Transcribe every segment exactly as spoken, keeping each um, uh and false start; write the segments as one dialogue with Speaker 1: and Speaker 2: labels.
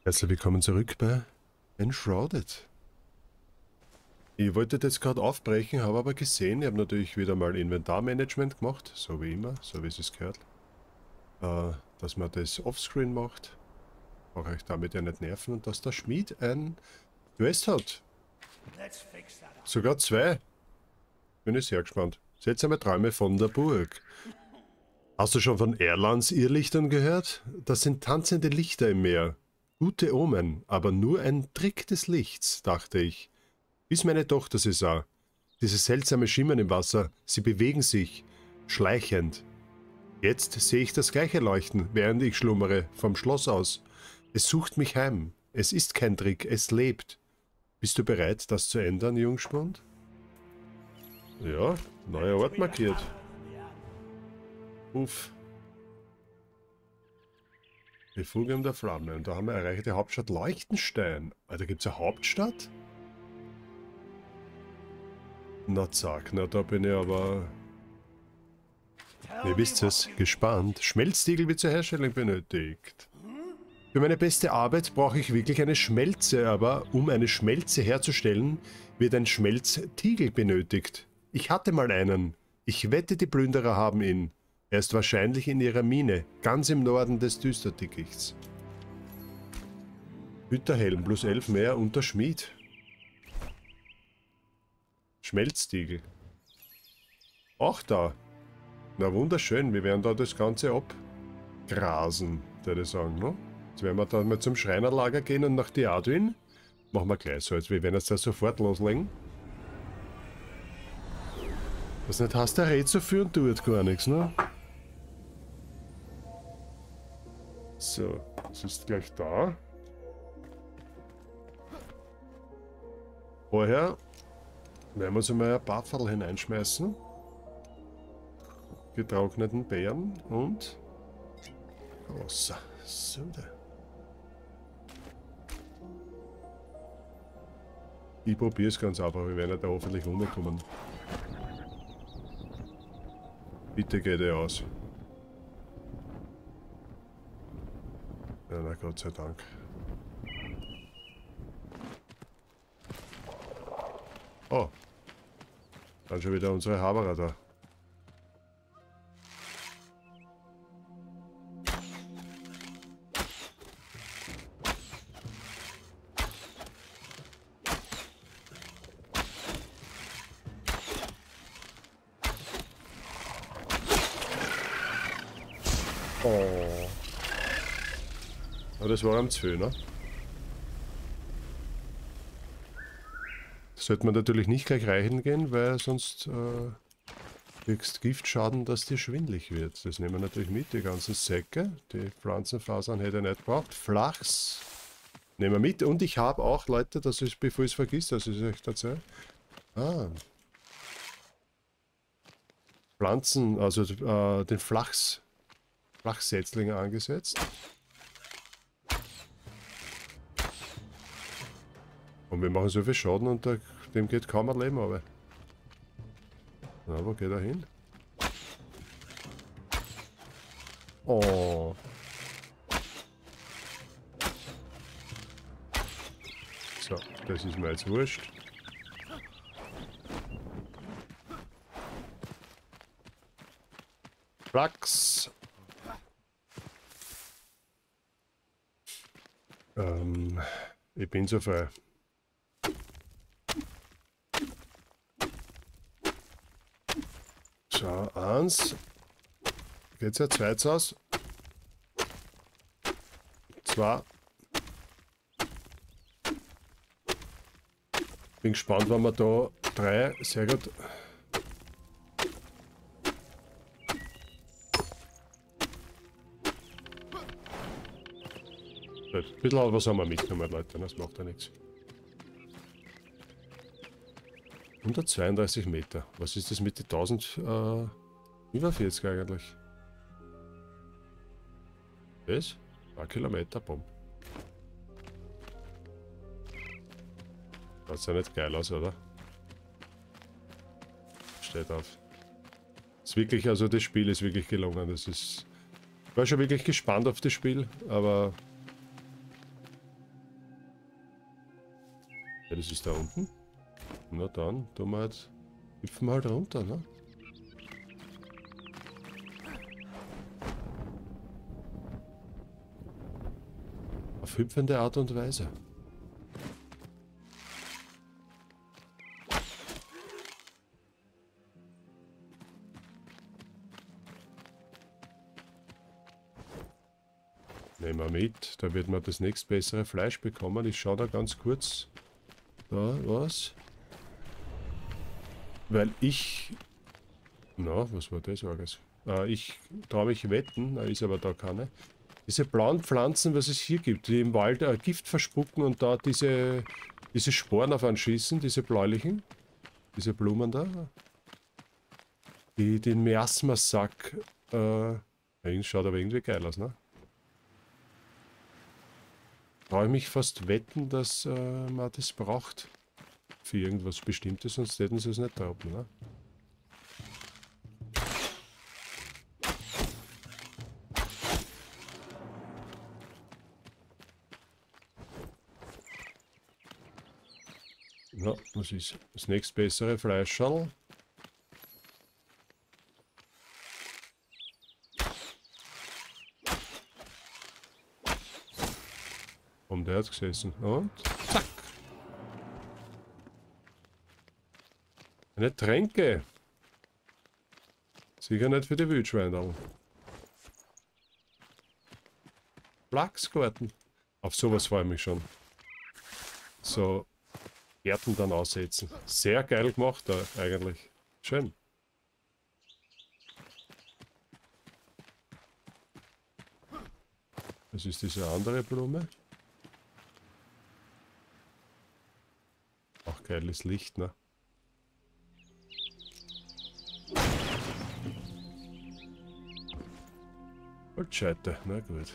Speaker 1: Herzlich willkommen zurück bei Enshrouded. Ich wollte das gerade aufbrechen, habe aber gesehen, ich habe natürlich wieder mal Inventarmanagement gemacht, so wie immer, so wie es sich gehört. Äh, dass man das offscreen macht, brauche ich damit ja nicht nerven, und dass der Schmied ein Quest hat. Sogar zwei. Bin ich sehr gespannt. Setz einmal Träume von der Burg. Hast du schon von Erlands Irrlichtern gehört? Das sind tanzende Lichter im Meer. Gute Omen, aber nur ein Trick des Lichts, dachte ich. Bis meine Tochter sie sah. Dieses seltsame Schimmern im Wasser, sie bewegen sich, schleichend. Jetzt sehe ich das gleiche Leuchten, während ich schlummere, vom Schloss aus. Es sucht mich heim. Es ist kein Trick, es lebt. Bist du bereit, das zu ändern, Jungspund? Ja, neuer Ort markiert. Uff. Refugium der Flamme. Und da haben wir erreicht die Hauptstadt Leuchtenstein. Ah, da gibt es eine Hauptstadt? Na zack, na da bin ich aber... Ihr wisst es, gespannt. Schmelztiegel wird zur Herstellung benötigt. Für meine beste Arbeit brauche ich wirklich eine Schmelze, aber um eine Schmelze herzustellen, wird ein Schmelztiegel benötigt. Ich hatte mal einen. Ich wette, die Plünderer haben ihn. Er ist wahrscheinlich in ihrer Mine, ganz im Norden des Düsterdickichts. Hütterhelm plus elf mehr und der Schmied. Schmelztiegel. Auch da. Na wunderschön, wir werden da das Ganze abgrasen, würde ich sagen, ne? Jetzt werden wir dann mal zum Schreinerlager gehen und nach Diaduin. Machen wir gleich so, jetzt wir werden jetzt da sofort loslegen. Was nicht heißt, der redet so viel und tut gar nichts, ne? So, es ist gleich da. Vorher werden wir uns einmal ein Baffel hineinschmeißen. Getrockneten Beeren und Wasser. So da. Ich probiere es ganz einfach, wir werden da hoffentlich runterkommen. Bitte geht er aus. Ja, na Gott sei Dank. Oh. Dann schon wieder unsere Haberer da. Oh. Aber das war am Zwöhner. Sollte man natürlich nicht gleich reichen gehen, weil sonst äh, kriegst Giftschaden, dass dir schwindlig wird. Das nehmen wir natürlich mit, die ganzen Säcke. Die Pflanzenfasern hätte ich nicht gebraucht. Flachs nehmen wir mit. Und ich habe auch, Leute, das ist, bevor ich es vergisst, das ist euch erzählt. Ah. Pflanzen, also äh, den Flachs, Flachssetzlinge angesetzt. Und wir machen so viel Schaden und da, dem geht kaum ein Leben, aber. Na, wo geht er hin? Oh. So, das ist mir jetzt wurscht. Flachs. Ähm, ich bin so frei. So, eins. Geht's ja zweites aus. Zwei. Bin gespannt, wenn wir da drei. Sehr gut. Ein bisschen was haben wir mitgenommen, Leute. Das macht ja nichts. hundertzweiunddreißig Meter. Was ist das mit den tausend äh, über vierzig eigentlich? Das? Ein Kilometer, bumm. Schaut ja nicht geil aus, oder? Steht auf. Ist wirklich, also das Spiel ist wirklich gelungen. Das ist. Ich war schon wirklich gespannt auf das Spiel, aber Ja, das ist da unten. Na dann, tun wir halt, hüpfen wir halt runter, ne? Auf hüpfende Art und Weise. Nehmen wir mit, da wird man das nächst bessere Fleisch bekommen. Ich schaue da ganz kurz. Da, was? Weil ich... Na, was war das alles? Äh, ich traue mich wetten, da ist aber da keine. Diese blauen Pflanzen, was es hier gibt, die im Wald äh, Gift verspucken und da diese, diese Sporen auf einen schießen, diese bläulichen, diese Blumen da. Die, den Miasmasack, äh, schaut aber irgendwie geil aus, ne? Traue ich mich fast wetten, dass äh, man das braucht für irgendwas Bestimmtes, sonst hätten sie es nicht droppen, ne? Ja, was ist das nächst bessere Fleischschal? Und der hat gesessen. Und zack! Eine Tränke! Sicher nicht für die Wildschweine. Flachsgarten. Auf sowas freue ich mich schon. So Gärten dann aussetzen. Sehr geil gemacht da eigentlich. Schön. Das ist diese andere Blume. Auch geiles Licht, ne? Holzscheite, na gut.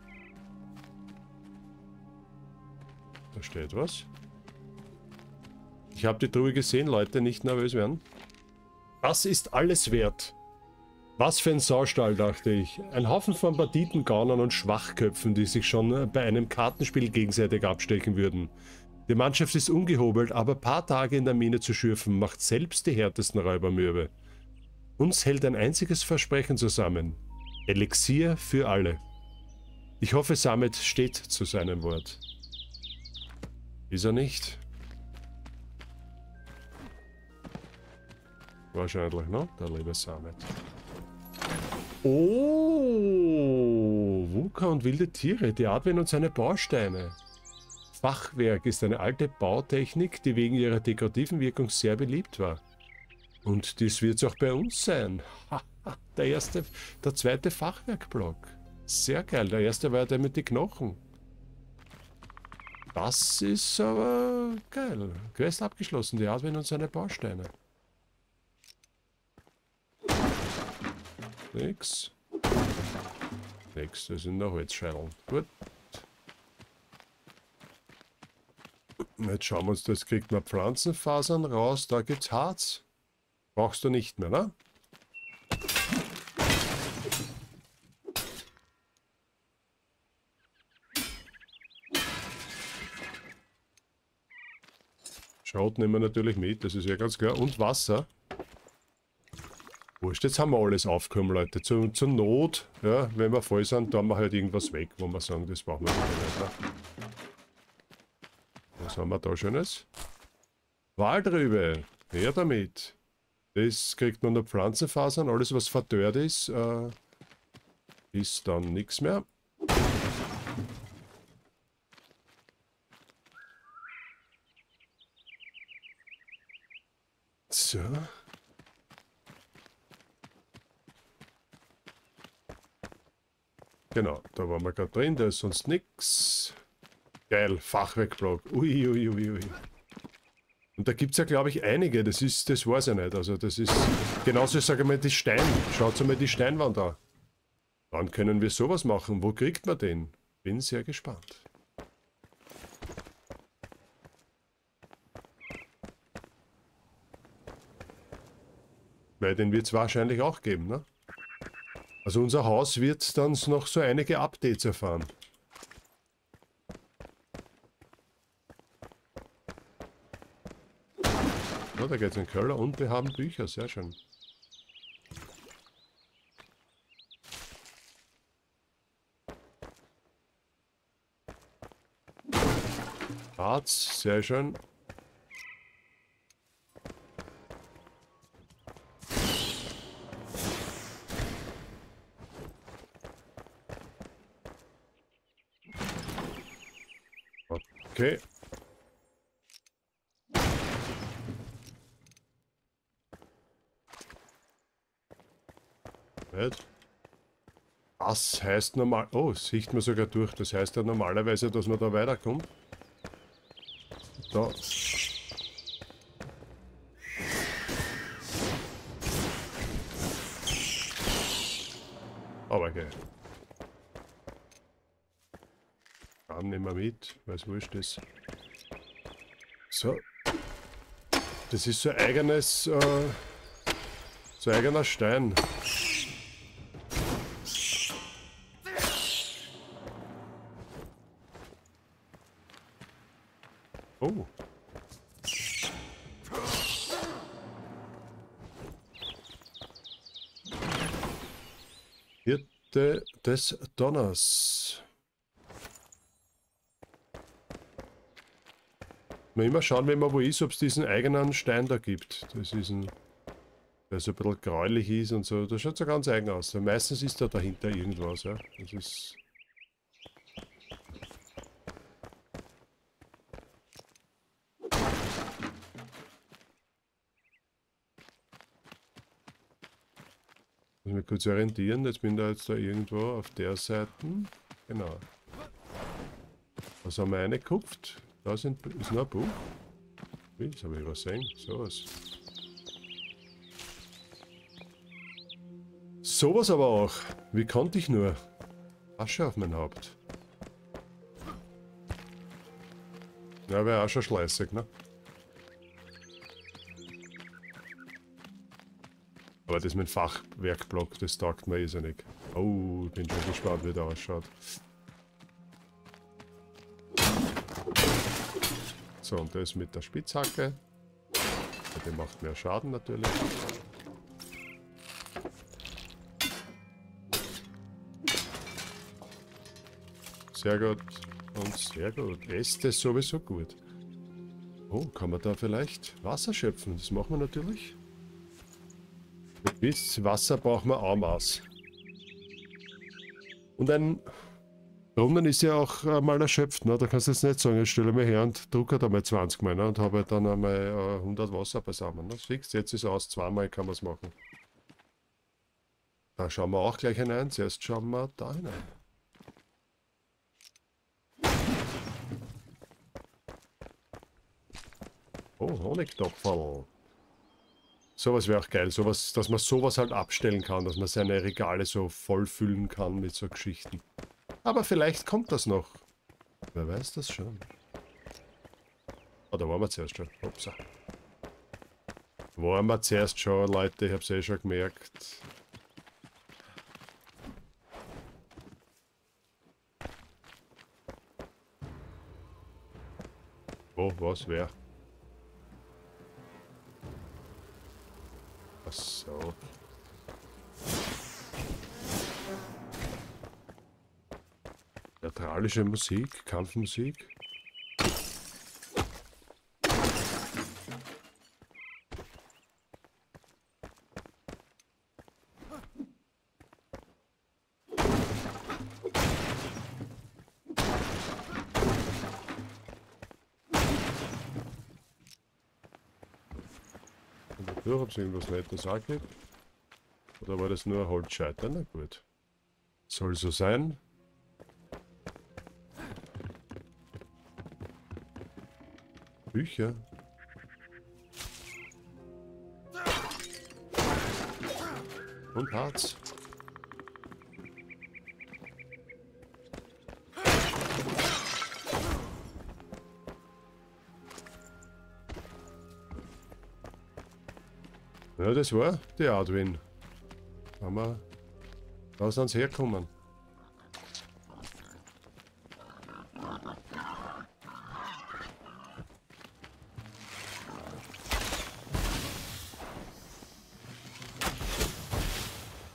Speaker 1: Da steht was. Ich habe die Truhe gesehen, Leute, nicht nervös werden. Das ist alles wert. Was für ein Saustall, dachte ich. Ein Haufen von Banditen, Gaunern und Schwachköpfen, die sich schon bei einem Kartenspiel gegenseitig abstechen würden. Die Mannschaft ist ungehobelt, aber ein paar Tage in der Mine zu schürfen, macht selbst die härtesten Räuber mürbe. Uns hält ein einziges Versprechen zusammen. Elixier für alle. Ich hoffe, Samet steht zu seinem Wort. Ist er nicht? Wahrscheinlich, ne? Der liebe Samet. Oh! Wuka und wilde Tiere, die Advent und seine Bausteine. Fachwerk ist eine alte Bautechnik, die wegen ihrer dekorativen Wirkung sehr beliebt war. Und dies wird es auch bei uns sein. Der erste, der zweite Fachwerkblock. Sehr geil. Der erste war der mit den Knochen. Das ist aber geil. Quest abgeschlossen. Die Advent und seine Bausteine. Nix. Nix. Das sind noch Holzscheideln. Gut. Jetzt schauen wir uns das. Kriegt man Pflanzenfasern raus. Da gibt's Harz. Brauchst du nicht mehr, ne? Schrot nehmen wir natürlich mit, das ist ja ganz klar. Und Wasser. Wurscht, jetzt haben wir alles aufgekommen, Leute. Zur, zur Not, ja, wenn wir voll sind, tun wir halt irgendwas weg, wo wir sagen, das brauchen wir nicht. Ne? Was haben wir da Schönes? Waldrübe. Her damit. Das kriegt man nur Pflanzenfasern. Alles, was verdörrt ist, äh, ist dann nichts mehr. So. Genau, da waren wir gerade drin, da ist sonst nichts. Geil, Fachwerkblock. Ui, ui, ui, ui. Und da gibt es ja, glaube ich, einige, das ist, das weiß ich nicht. Also das ist, genauso sage ich mal, die Stein. Schaut mal die Steinwand an. Wann können wir sowas machen? Wo kriegt man den? Bin sehr gespannt. Weil den wird es wahrscheinlich auch geben, ne? Also unser Haus wird dann noch so einige Updates erfahren. Ja, da geht's in den Keller und wir haben Bücher, sehr schön. Harz, sehr schön. Okay. Nicht. Das heißt normal... Oh, sieht man sogar durch. Das heißt ja normalerweise, dass man da weiterkommt. Da. Aber okay. Kann nicht mehr mit, weil es wurscht ist. So. Das ist so ein eigenes... Äh, so ein eigener Stein. Oh. Hirte des Donners. Mal immer schauen, wenn man wo ist, ob es diesen eigenen Stein da gibt. Das ist ein... Der so ein bisschen gräulich ist und so. Das schaut so ganz eigen aus. Meistens ist da dahinter irgendwas, ja. Das ist... Muss mich kurz orientieren. Jetzt bin ich jetzt da irgendwo auf der Seite. Genau. Was haben wir reingekupft? Da sind, ist noch ein Buch. Wie, das habe ich übersehen. Sowas. Sowas aber auch. Wie konnte ich nur? Asche auf mein Haupt. Ja, wäre auch schon schleißig, ne? Aber das mit dem Fachwerkblock, das taugt mir irrsinnig. Oh, ich bin schon gespannt, wie der ausschaut. So, und das mit der Spitzhacke. Der macht mehr Schaden natürlich. Sehr gut. Und sehr gut. Äste ist sowieso gut. Oh, kann man da vielleicht Wasser schöpfen? Das machen wir natürlich. Bis Wasser brauchen wir auch Maß. Und ein Brunnen ist ja auch äh, mal erschöpft. Ne? Da kannst du jetzt nicht sagen, ich stelle mich her und drucke da mal zwanzig Mal, ne? Und habe dann einmal äh, hundert Wasser beisammen. Das fix, jetzt ist aus, zweimal kann man es machen. Da schauen wir auch gleich hinein. Zuerst schauen wir da hinein. Oh, Honigtopferl. Sowas wäre auch geil, sowas, dass man sowas halt abstellen kann, dass man seine Regale so vollfüllen kann mit so Geschichten. Aber vielleicht kommt das noch. Wer weiß das schon. Oh, da waren wir zuerst schon. Upsa. Waren wir zuerst schon, Leute, ich hab's eh schon gemerkt. Oh, was, wer? Ach so. Theatralische Musik, Kampfmusik. Durch, ob es irgendwas Nettes auch gibt. Oder war das nur ein Holzscheiter? Na gut. Soll so sein. Bücher. Und Harz. Ja, das war die Adwin. Haben wir da sind sie herkommen.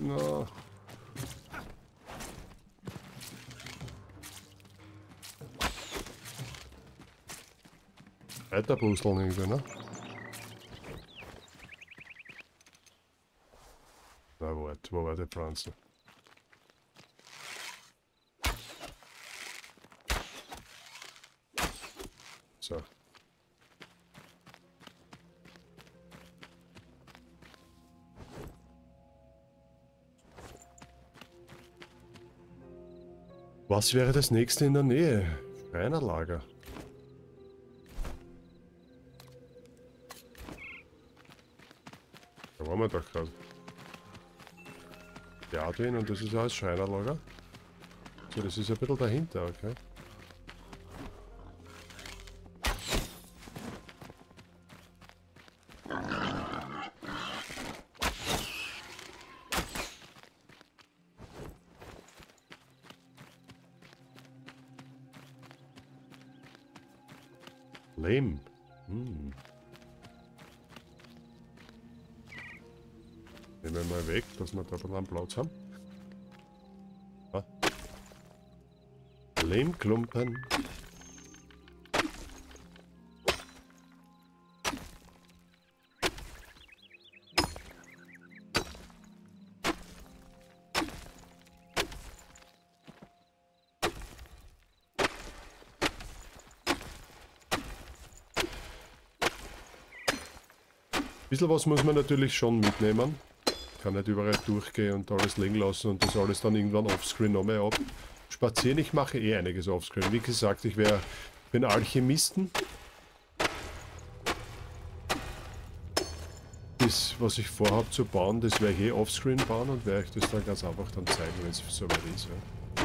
Speaker 1: Na. Weiter puzzeln irgendwie, ne? Na, warte, wo war die Pflanze? So. Was wäre das nächste in der Nähe? Schreinerlager. Da waren wir doch gerade. Ja, drin und das ist auch das Schreinerlager. So, das ist ein bisschen dahinter, okay. Lehm. Hm. Nehmen wir mal weg, dass wir da ein bisschen Platz haben. Ah. Lehmklumpen. Ein bisschen was muss man natürlich schon mitnehmen. Kann nicht überall durchgehen und alles liegen lassen und das alles dann irgendwann offscreen nochmal ab. Spazieren, ich mache eh einiges offscreen. Wie gesagt, ich wär, bin Alchemisten. Das, was ich vorhabe zu bauen, das werde ich eh offscreen bauen und werde ich das dann ganz einfach dann zeigen, wenn es soweit ist. Ja.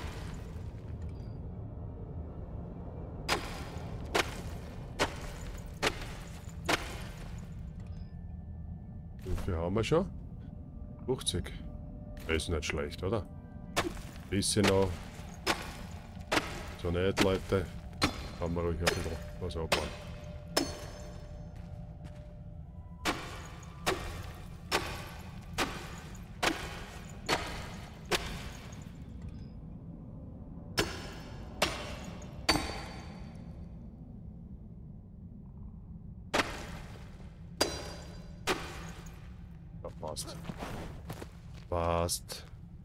Speaker 1: Wie viel haben wir schon? fünfzig. Das ist nicht schlecht, oder? Bisschen noch. So nicht, Leute. Haben wir ruhig ein bisschen was abbauen. Ja, passt. Passt.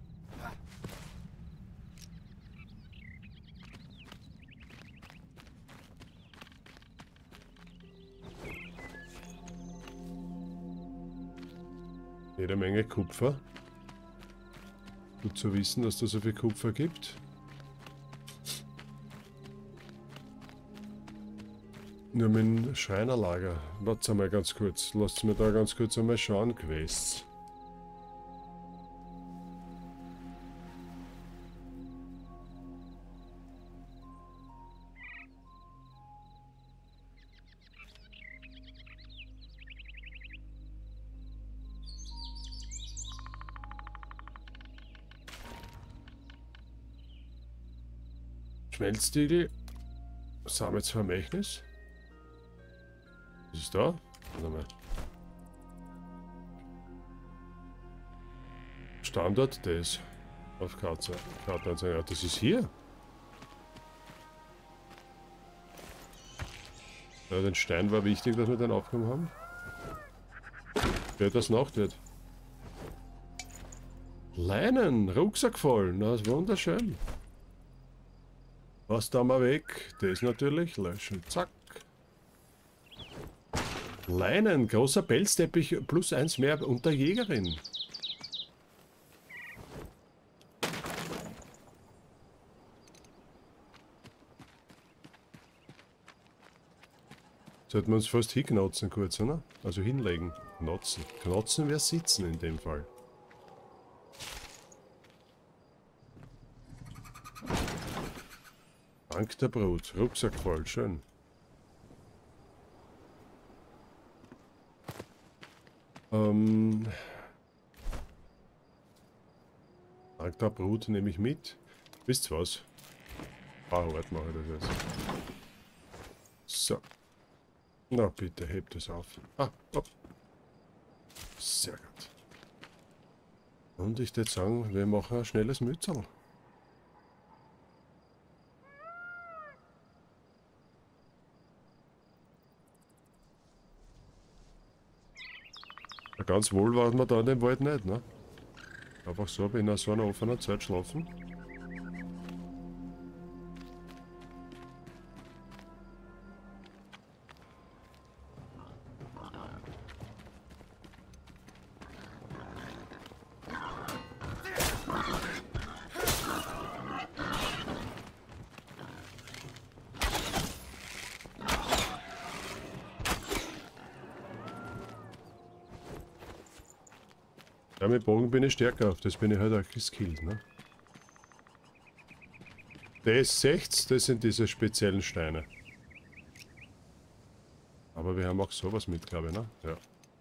Speaker 1: Jede Menge Kupfer. Gut zu wissen, dass da so viel Kupfer gibt. Nur mit dem Schreinerlager. Warte mal ganz kurz. Lasst mir da ganz kurz einmal schauen. Quests. Schmelztiegel. Sametsvermächtnis. Was ist da? Warte mal. Standort des. Auf Karte. Karte anzeigen. Ja, das ist hier. Ja, den Stein war wichtig, dass wir den aufgenommen haben. Wer das Nacht wird. Leinen, Rucksack voll. Na, ist wunderschön. Was da mal weg? Das natürlich. Löschen. Zack. Leinen, großer Pelzteppich plus eins mehr unter Jägerin. Sollten wir uns fast hinknotzen kurz, oder? Also hinlegen. Knotzen. Knotzen wäre sitzen in dem Fall. Dank der Brut. Rucksack voll. Schön. Ähm... Dank der Brut nehme ich mit. Wisst ihr was? Bauarbeit mache ich das jetzt. So. Na bitte, hebt es auf. Ah, oh. Sehr gut. Und ich würde sagen, wir machen ein schnelles Mützerl. Ja, ganz wohl war man da in dem Wald nicht, ne? Einfach so in so einer offenen Zeit schlafen. Ja, mit Bogen bin ich stärker, auf das bin ich halt auch geskillt, ne? Das seht's, das sind diese speziellen Steine. Aber wir haben auch sowas mit, glaube ich, ne? Ja.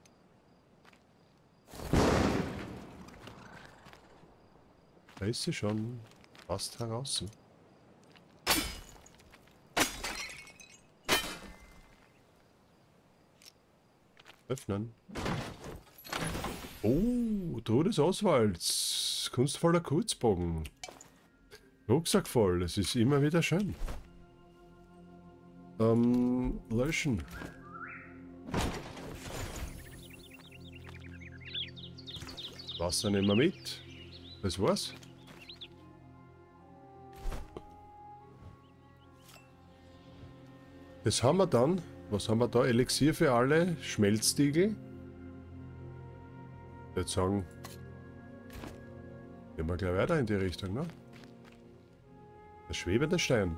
Speaker 1: Da ist sie schon fast heraus. Öffnen. Oh, Truhe des Oswalds. Kunstvoller Kurzbogen. Rucksack voll, das ist immer wieder schön. Ähm, löschen. Wasser nehmen wir mit. Das war's. Das haben wir dann. Was haben wir da? Elixier für alle. Schmelztiegel. Ich würde sagen, gehen wir gleich weiter in die Richtung, ne? Der schwebende Stein.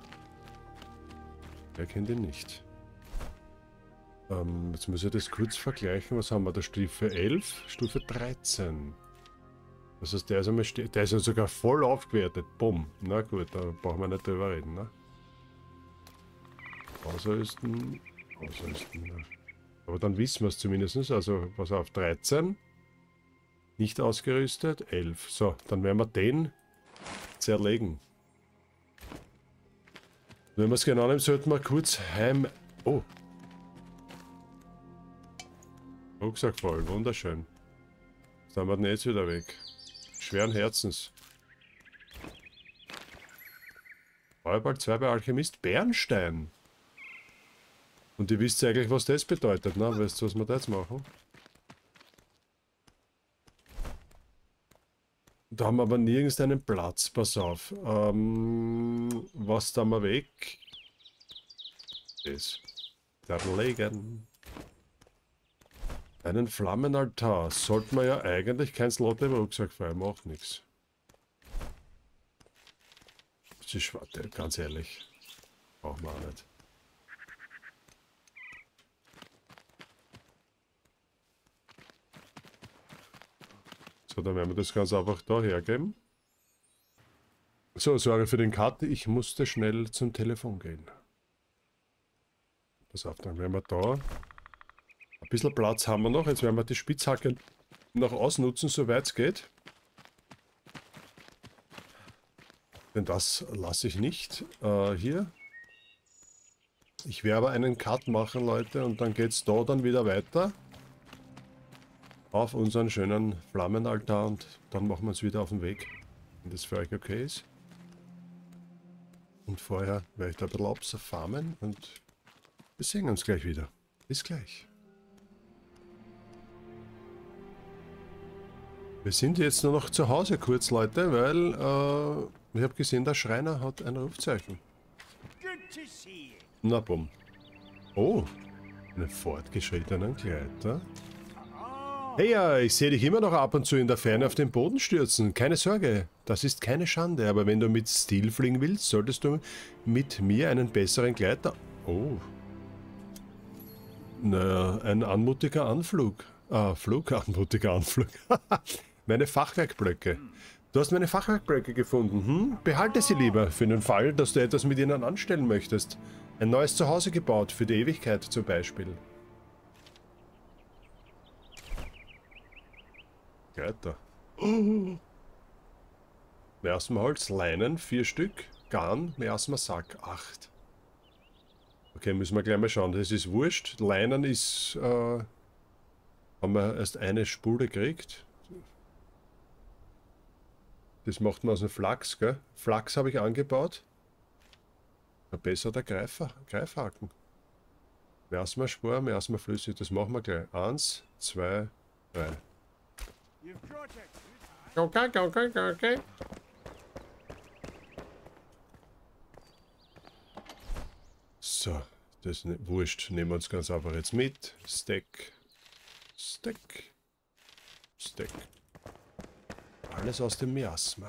Speaker 1: Wer kennt ihn nicht? Ähm, jetzt muss ich das kurz vergleichen. Was haben wir da? Stufe elf, Stufe dreizehn. Das heißt, der ist, einmal der ist ja sogar voll aufgewertet. Bumm. Na gut, da brauchen wir nicht drüber reden, ne? Ausrüsten. Ausrüsten, ja. Aber dann wissen wir es zumindest. Also, pass auf, dreizehn. Nicht ausgerüstet, elf. So, dann werden wir den zerlegen. Wenn wir es genau nehmen, sollten wir kurz heim... Oh. Rucksack voll, wunderschön. Jetzt haben wir den jetzt wieder weg. Schweren Herzens. Feuerball zwei bei Alchemist, Bernstein. Und ihr wisst eigentlich, was das bedeutet, ne? Weißt du, was wir da jetzt machen? Da haben wir aber nirgends einen Platz, pass auf. Ähm, was da mal weg? Das. Zerlegen. Einen Flammenaltar. Sollte man ja eigentlich kein Slot im Rucksack frei, macht nichts. Das ist schwarte, ganz ehrlich. Brauchen wir auch nicht. So, dann werden wir das ganz einfach da hergeben. So, sorry für den Cut. Ich musste schnell zum Telefon gehen. Pass auf, dann werden wir da. Ein bisschen Platz haben wir noch. Jetzt werden wir die Spitzhacke noch ausnutzen, soweit es geht. Denn das lasse ich nicht äh, hier. Ich werde aber einen Cut machen, Leute, und dann geht es da dann wieder weiter. Auf unseren schönen Flammenaltar und dann machen wir uns wieder auf den Weg, wenn das für euch okay ist. Und vorher werde ich da ein bisschen abfarmen und wir sehen uns gleich wieder. Bis gleich. Wir sind jetzt nur noch zu Hause kurz, Leute, weil äh, ich habe gesehen, der Schreiner hat ein Rufzeichen. Na bumm. Oh, einen fortgeschrittenen Gleiter. Hey, ja, ich sehe dich immer noch ab und zu in der Ferne auf den Boden stürzen. Keine Sorge, das ist keine Schande, aber wenn du mit Stil fliegen willst, solltest du mit mir einen besseren Gleiter... Oh. Naja, ein anmutiger Anflug. Ah, Flug, anmutiger Anflug. Meine Fachwerkblöcke. Du hast meine Fachwerkblöcke gefunden, hm? Behalte sie lieber, für den Fall, dass du etwas mit ihnen anstellen möchtest. Ein neues Zuhause gebaut, für die Ewigkeit zum Beispiel. Gleiter. Oh. Miasmenholz, Leinen, vier Stück. Garn, Miasmensack, acht. Okay, müssen wir gleich mal schauen. Das ist wurscht. Leinen ist, äh, haben wir erst eine Spule gekriegt. Das macht man aus dem Flachs, gell? Flachs habe ich angebaut. Verbesserter Greifer, Greifhaken. Miasma-Spor, Miasma-Flüssig, das machen wir gleich. Eins, zwei, drei. Okay, okay, okay, okay. So, das ist nicht wurscht. Nehmen wir uns ganz einfach jetzt mit. Stack, Stack, Stack. Alles aus dem Miasma.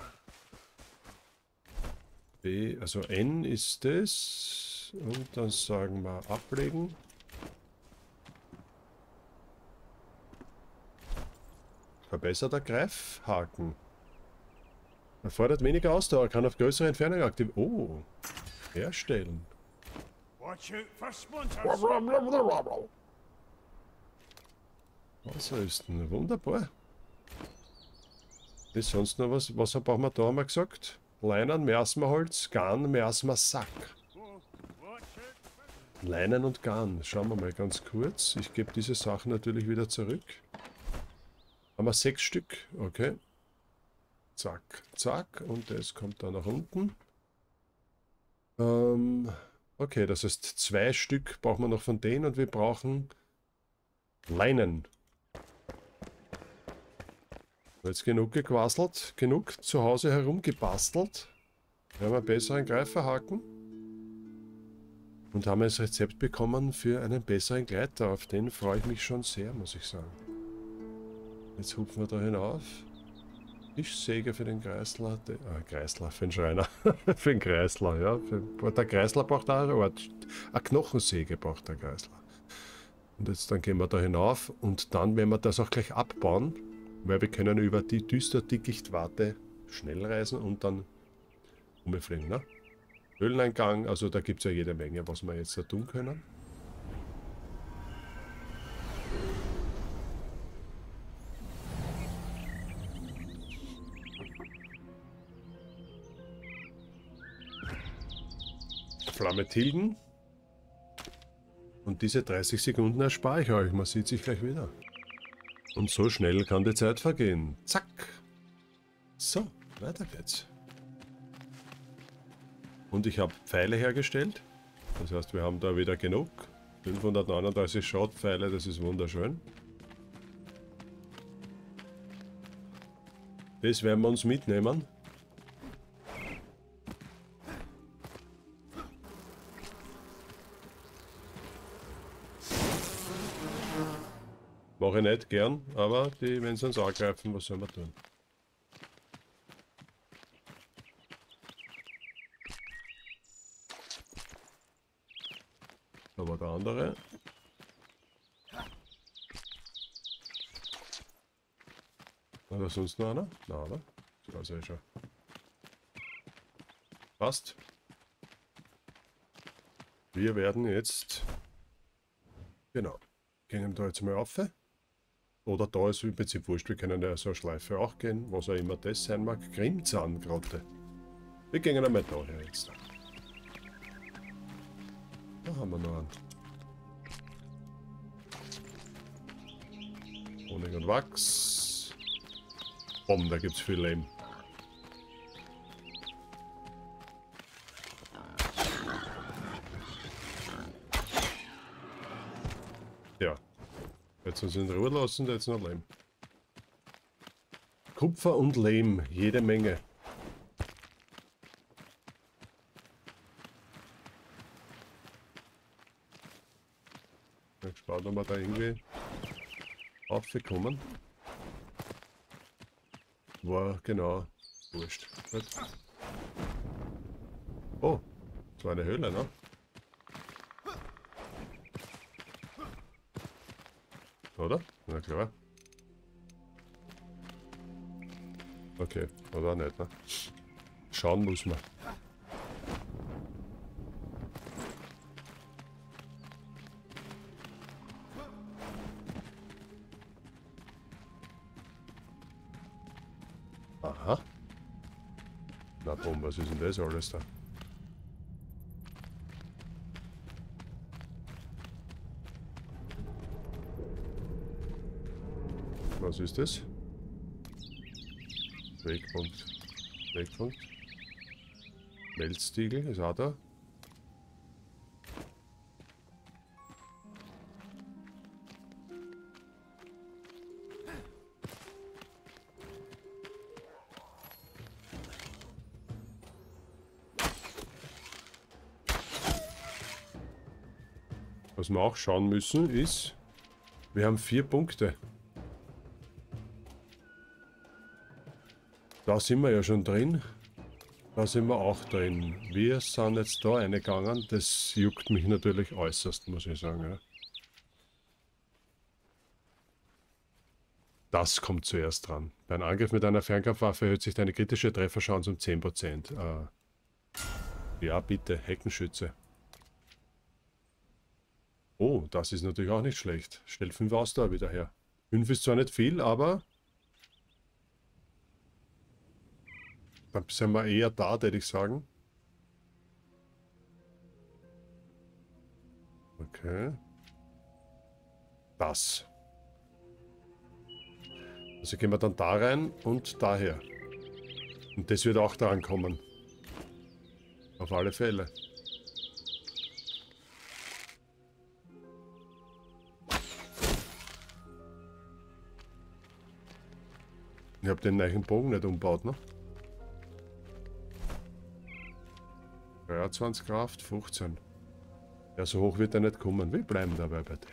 Speaker 1: B, also N ist das. Und dann sagen wir ablegen. Verbesserter Greifhaken. Erfordert weniger Ausdauer, kann auf größere Entfernung aktivieren. Oh, herstellen. Ausrüsten, wunderbar. Ist sonst noch was? Was brauchen wir da, haben wir gesagt? Leinen, Miasmaholz, Garn, Miasma-Sack. Leinen und Garn. Schauen wir mal ganz kurz. Ich gebe diese Sachen natürlich wieder zurück. Haben wir sechs Stück. Okay. Zack, zack. Und das kommt da nach unten. Ähm, okay, das heißt, zwei Stück brauchen wir noch von denen und wir brauchen Leinen. Jetzt genug gequasselt, genug zu Hause herumgebastelt. Wir haben einen besseren Greiferhaken. Und haben das Rezept bekommen für einen besseren Gleiter. Auf den freue ich mich schon sehr, muss ich sagen. Jetzt hupfen wir da hinauf. Tischsäge für den Kreisler. De, ah, Kreisler, für den Schreiner. Für den Kreisler, ja. Für, der Kreisler braucht auch eine Art. Eine Knochensäge braucht der Kreisler. Und jetzt dann gehen wir da hinauf und dann werden wir das auch gleich abbauen. Weil wir können über die Düsterdickichtwarte schnell reisen und dann umfliegen, ne? Höhleneingang, also da gibt es ja jede Menge, was wir jetzt da tun können. Flamme tilgen. Und diese dreißig Sekunden erspare ich euch, man sieht sich gleich wieder. Und so schnell kann die Zeit vergehen. Zack. So, weiter geht's. Und ich habe Pfeile hergestellt. Das heißt, wir haben da wieder genug. fünfhundertneununddreißig Schrotpfeile, das ist wunderschön. Das werden wir uns mitnehmen. Mache ich nicht gern, aber die, wenn sie uns angreifen, was sollen wir tun? Da war der andere. Oder sonst noch einer? Nein, oder? Das weiß ich schon. Passt. Wir werden jetzt... Genau. Gehen da jetzt mal rauf. Oder da ist im Prinzip wurscht, wir können ja so eine Schleife auch gehen, was auch immer das sein mag. Grimmzahngrotte. Wir gehen einmal da her jetzt. Da haben wir noch einen. Honig und Wachs. Boom, da gibt es viel Lehm. Ja. Jetzt uns in Ruhe lassen, jetzt noch Lehm. Kupfer und Lehm, jede Menge. Ich bin gespannt, ob wir da irgendwie aufgekommen. War genau wurscht. Oh, das war eine Höhle, ne? Oder? Na klar. Okay, oder nicht, ne? Schauen muss man. Aha. Na bumm, was ist denn das alles da? Was ist das? Wegpunkt. Wegpunkt. Melztiegel ist auch da. Was wir auch schauen müssen ist, wir haben vier Punkte. Da sind wir ja schon drin. Da sind wir auch drin. Wir sind jetzt da reingegangen. Das juckt mich natürlich äußerst, muss ich sagen. Ja. Das kommt zuerst dran. Bei einem Angriff mit einer Fernkampfwaffe erhöht sich deine kritische Trefferchance um zehn Prozent. Äh, ja, bitte, Heckenschütze. Oh, das ist natürlich auch nicht schlecht. Stell fünf Ausdauer wieder her. fünf ist zwar nicht viel, aber dann sind wir eher da, würde ich sagen. Okay. Das. Also gehen wir dann da rein und daher. Und das wird auch da ankommen. Auf alle Fälle. Ich habe den neuen Bogen nicht umgebaut, ne? dreiundzwanzig Kraft, fünfzehn. Ja, so hoch wird er nicht kommen. Wir bleiben dabei bei dem.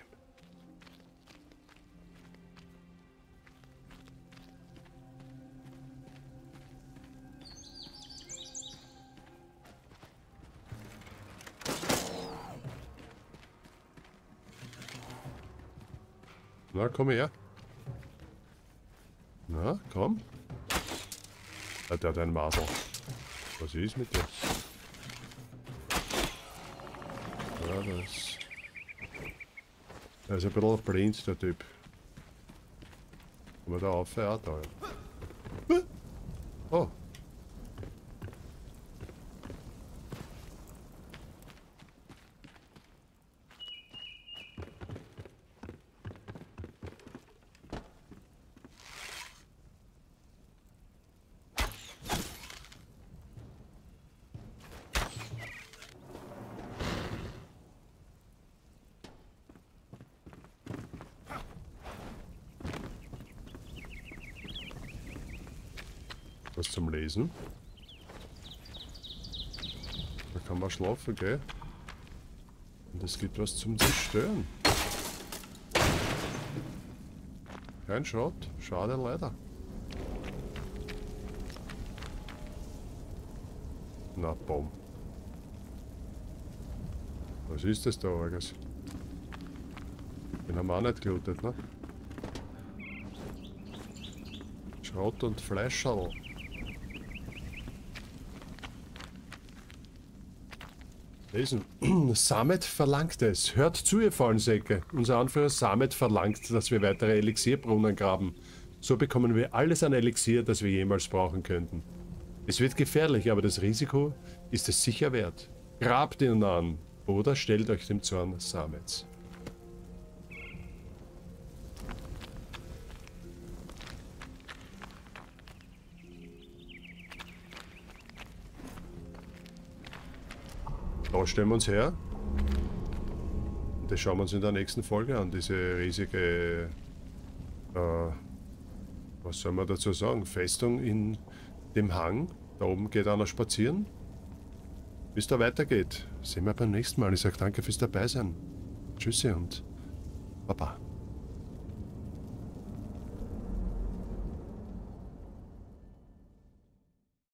Speaker 1: Na, komm her. Na, komm. Ah, der hat einen Masel. Was ist mit dir? Ja, das... Der ist ein bisschen blind, der Typ. Kommen wir da auf? Ja, da. Ja. Oh. Was zum Lesen. Da kann man schlafen, gell? Und es gibt was zum Zerstören. Kein Schrott. Schade leider. Na, Baum. Was ist das da, Arges? Den haben wir auch nicht gelootet, ne? Schrott und Fleischschadel. Lesen. Samet verlangt es. Hört zu, ihr Fallensäcke. Unser Anführer Samet verlangt, dass wir weitere Elixierbrunnen graben. So bekommen wir alles an Elixier, das wir jemals brauchen könnten. Es wird gefährlich, aber das Risiko ist es sicher wert. Grabt ihn an oder stellt euch dem Zorn Samets. Da stellen wir uns her. Das schauen wir uns in der nächsten Folge an. Diese riesige, äh, was soll man dazu sagen, Festung in dem Hang. Da oben geht einer spazieren. Bis da weitergeht, sehen wir beim nächsten Mal. Ich sage danke fürs Dabeisein. Tschüssi und Baba.